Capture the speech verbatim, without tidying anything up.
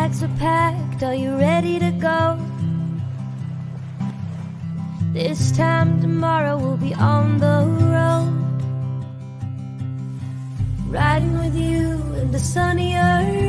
bags are packed, are you ready to go? This time tomorrow we'll be on the road, riding with you into sunnier